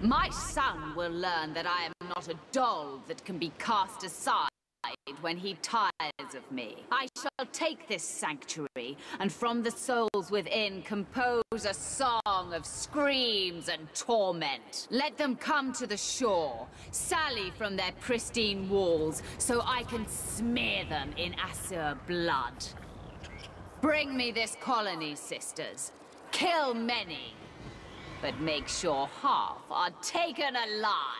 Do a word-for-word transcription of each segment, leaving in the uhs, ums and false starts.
My son will learn that I am not a doll that can be cast aside when he tires of me. I shall take this sanctuary, and from the souls within compose a song of screams and torment. Let them come to the shore, sally from their pristine walls, so I can smear them in Aesir blood. Bring me this colony, sisters. Kill many, but make sure half are taken alive.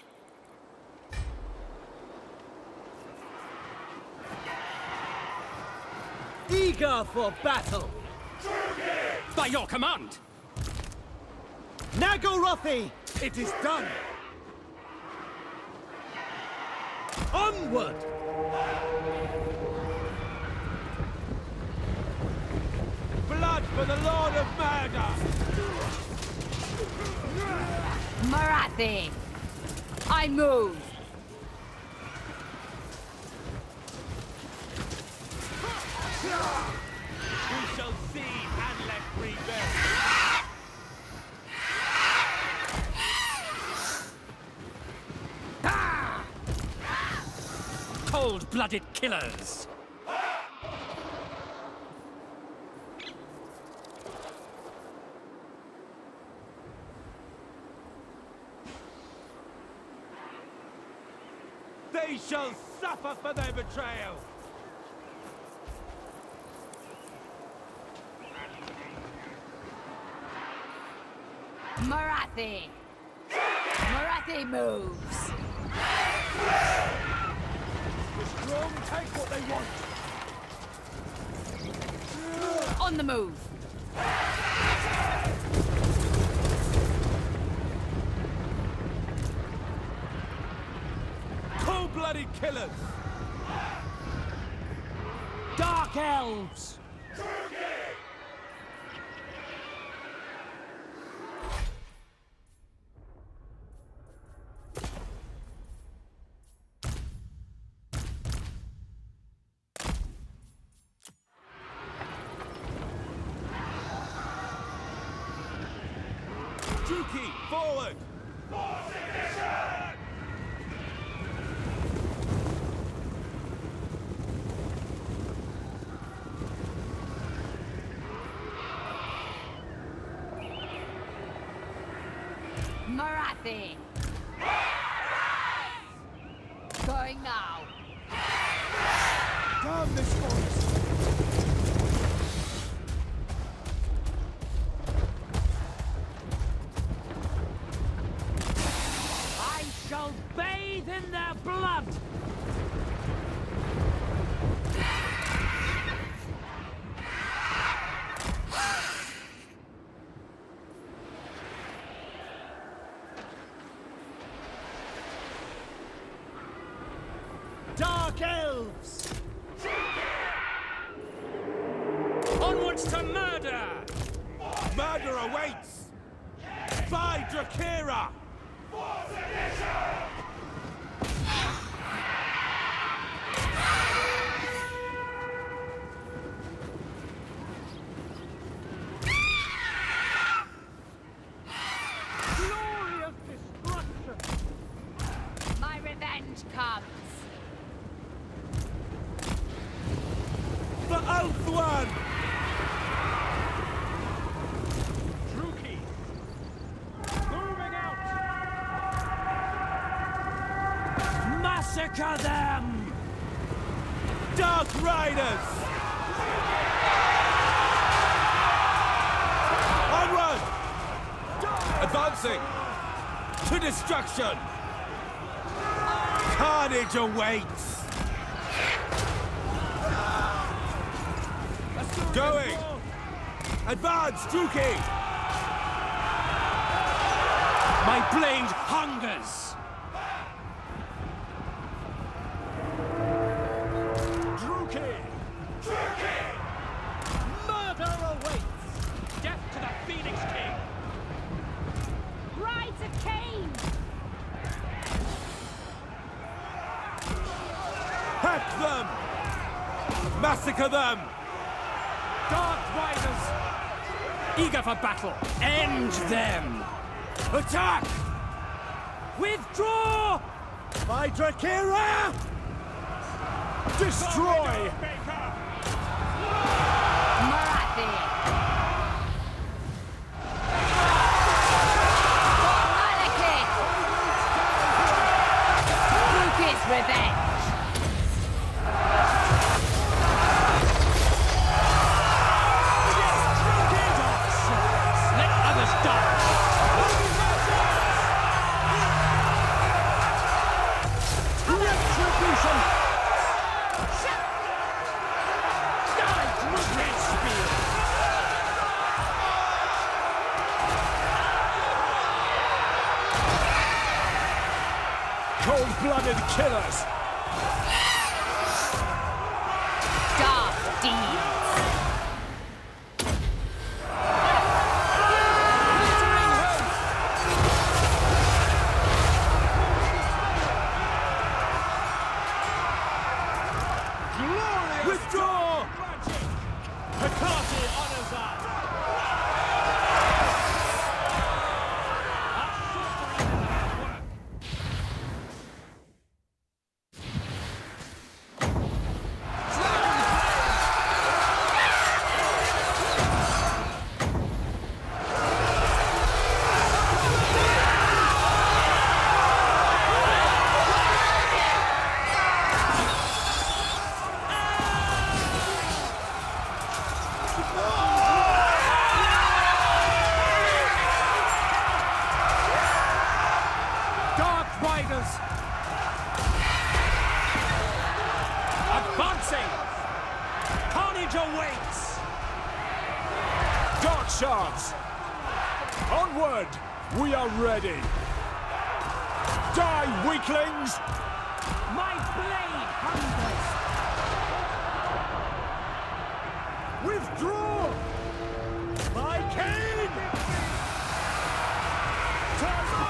Eager for battle! By your command! Nagorothi! It is done! Onward! Blood for the Lord of Murder! Marathi! I move! We shall see Anlek rebuilt! Cold-blooded killers! They shall suffer for their betrayal! Marathi! Marathi moves! The strong take what they want! On the move! Cold-blooded killers! Dark elves! Juki, forward! Marathi! Going now! Down this forest! I shall bathe in their blood! Dark elves! Onwards to murder! Murder awaits! By Drakira! Glorious destruction! My revenge comes! The Oath One! Druki! Moving out! Massacre them! Dark Riders! Onward! Advancing! To destruction! Carnage awaits! Going! Advance, Druki! My blade hungers! Druki! Druki! Murder awaits! Death to the Phoenix King! Ride to Cain! Hack them! Massacre them! Dark Riders! Eager for battle! End them! Attack! Withdraw! By Drakira! Destroy! Marathi! Malekith! Druki's revenge! Let others die! Retribution! Red spear! Cold-blooded killers! Dark deeds! Withdraw! Hecate honors us! Dark Riders! Advancing! Carnage awaits! Dark Shards! Onward! We are ready! Die, weaklings! My blade hungers! Withdraw! By Cain! Time to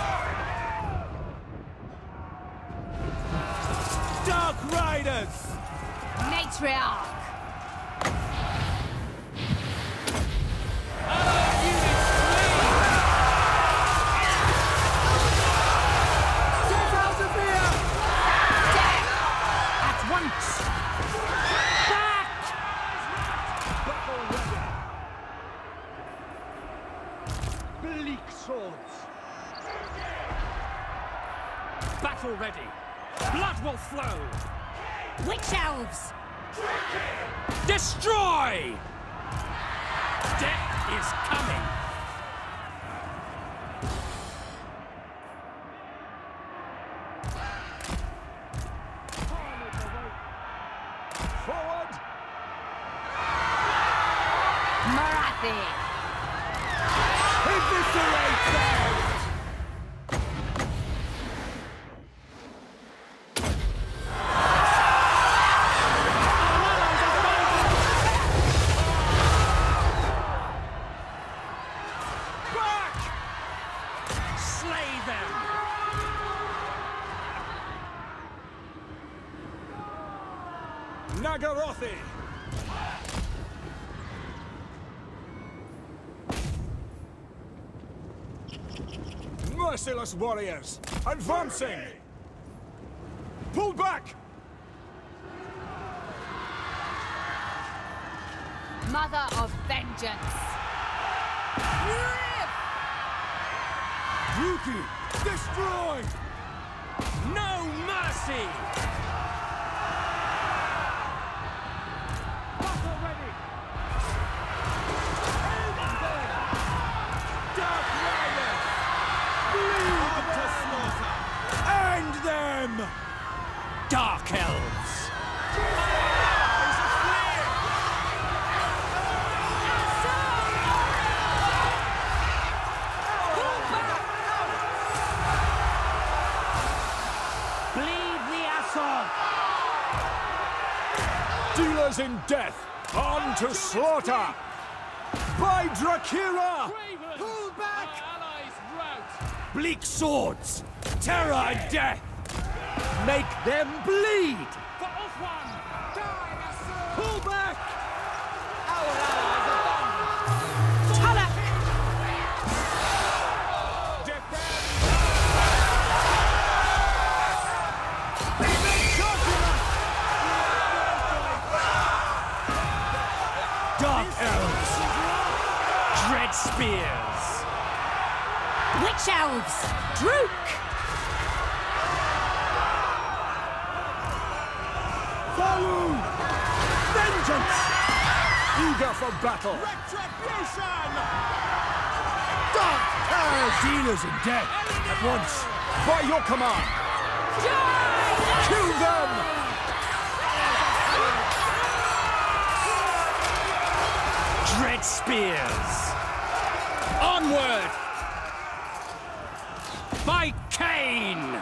go! Dark Riders! Matriarch! Get out of here! Death! At once! Back! Battle ready! Bleak swords! Battle ready! Blood will flow! Witch elves! Destroy! Death is coming! Forward! Marathi! Eviscerate them! Back! Slay them! Nagarothi! Merciless warriors! Advancing! Pull back! Mother of vengeance! Rip! Yuki! Destroy! No mercy! Battle ready! Dark Riders! Bleed to slaughter! End them! Dark Elves! Bleed the Asor! Dealers in death, on to slaughter! By Drakira! Pull back! Bleak swords! Terror and death! Make them bleed! Pull back! Tulloch! Witch elves! Drook! Follow! Vengeance! Eager for battle! Retribution! Dark Tales! Dealers in death! At once! By your command! Kill them! Dread spears! Onward! By Cain!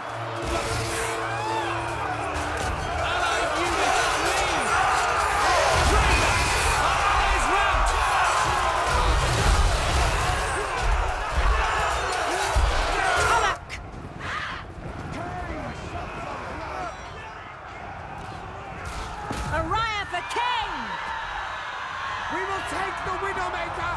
Araya for King! We will take the Widowmaker!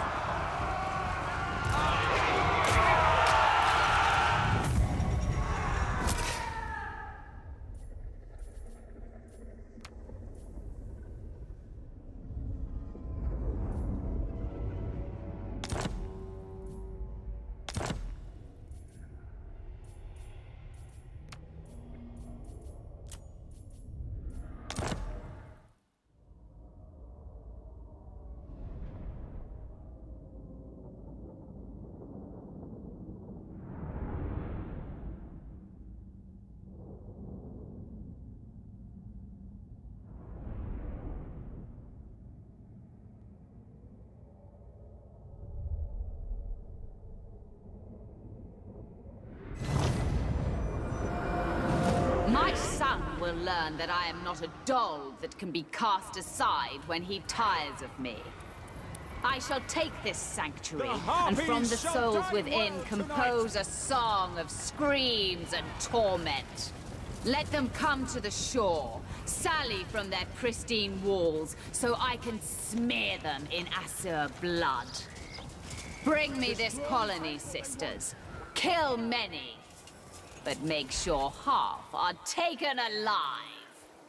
My son will learn that I am not a doll that can be cast aside when he tires of me. I shall take this sanctuary, and from the souls within compose a song of screams and torment. Let them come to the shore, sally from their pristine walls, so I can smear them in Aesir blood. Bring me this colony, sisters. Kill many, but make sure half are taken alive.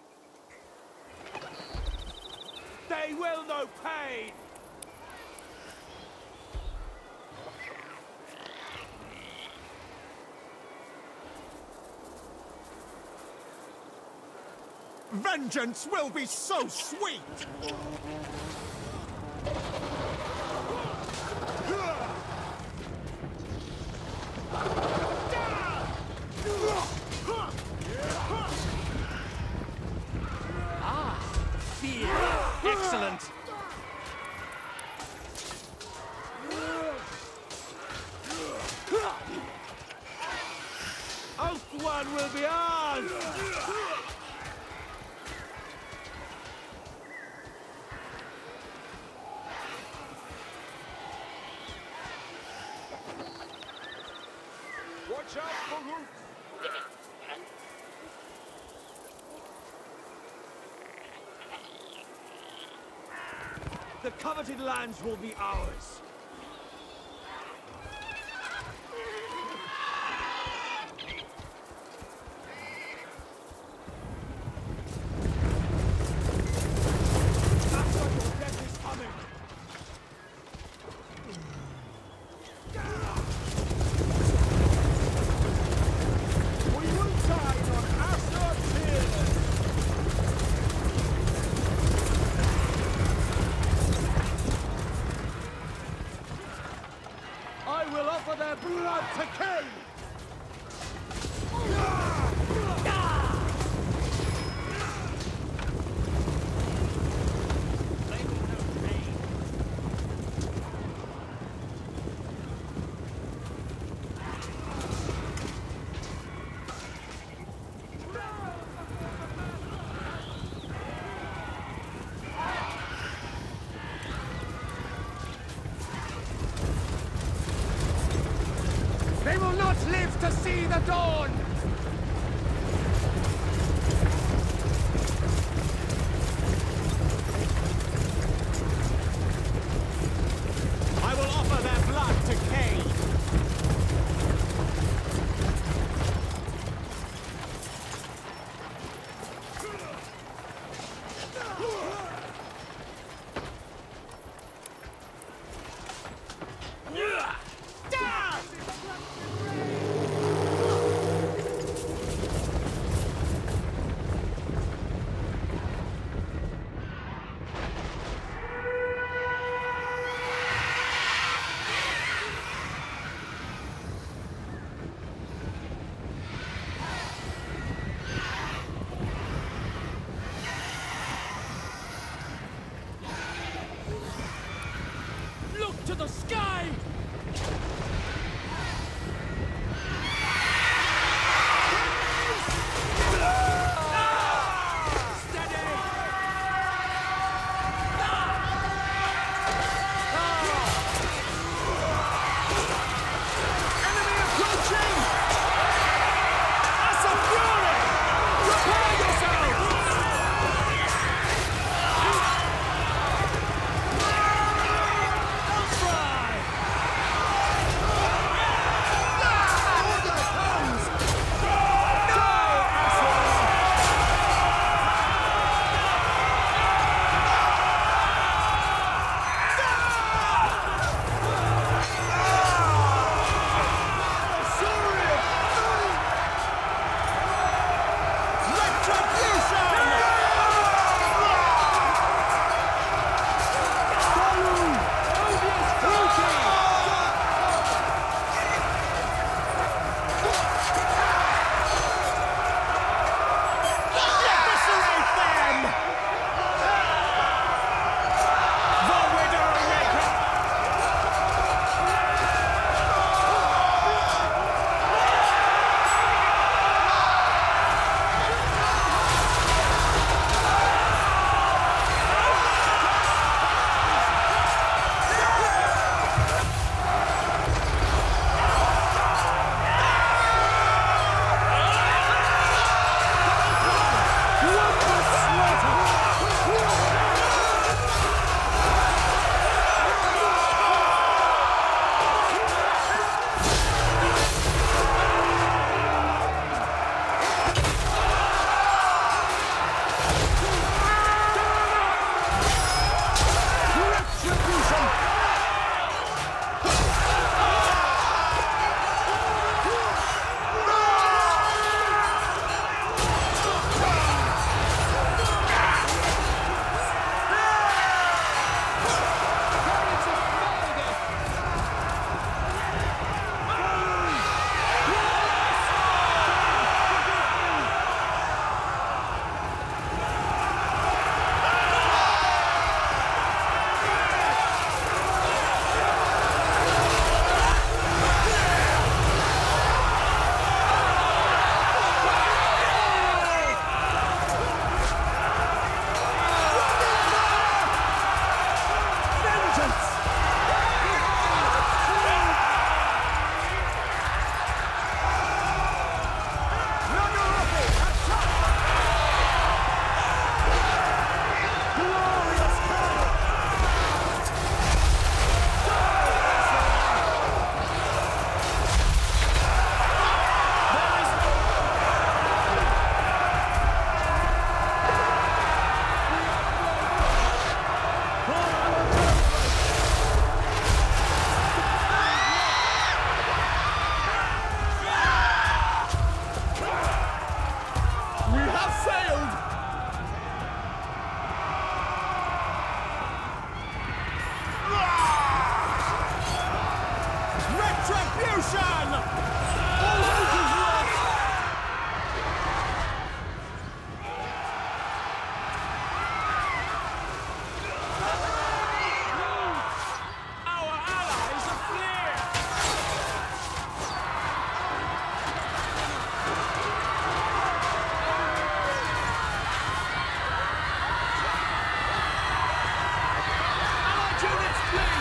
They will know pain! Vengeance will be so sweet! Excellent! Oathworn will be ours! Watch out for roots! The coveted lands will be ours. That's what your death is coming. We will dine on Aesir tears. I will offer their blood to Cain! They will not live to see the dawn! I will offer their blood to Cain! Roshan! All hope is lost! Our allies are fled! Allied units flee!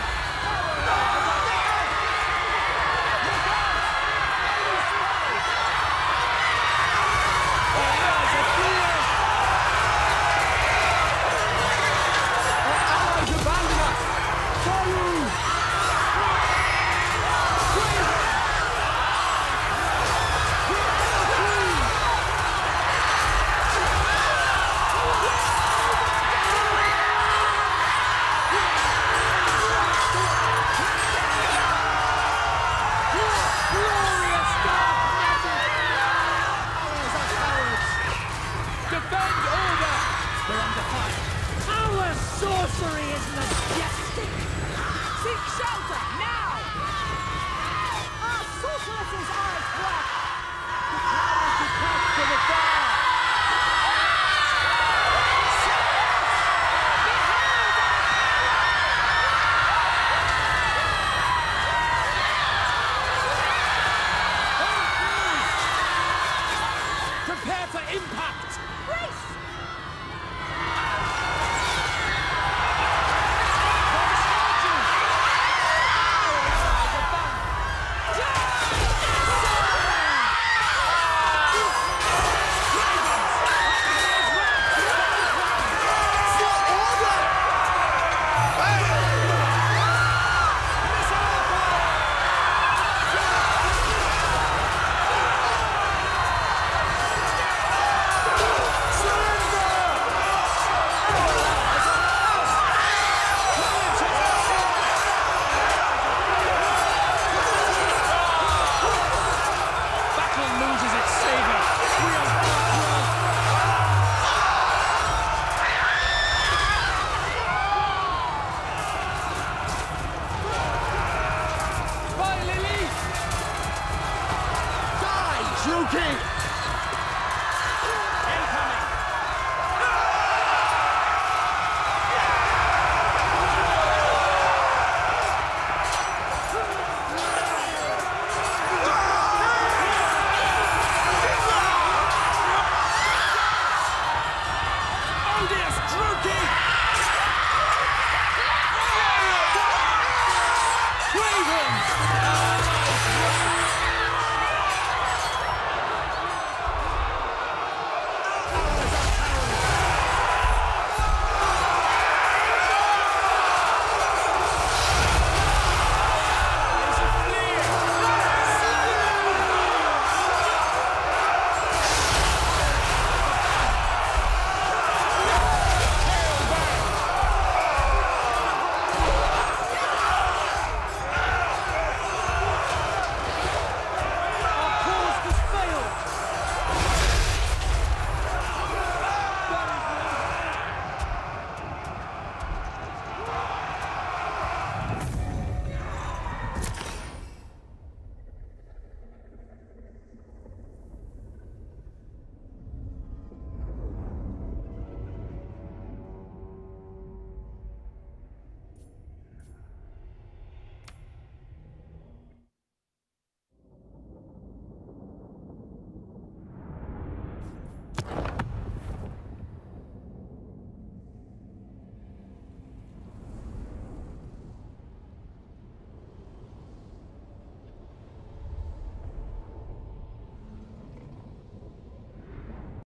Our sorcery is majestic! Seek shelter, now! Our sorceresses are at work! Prepare to pass to the fire! Prepare for impact! Brace! True King!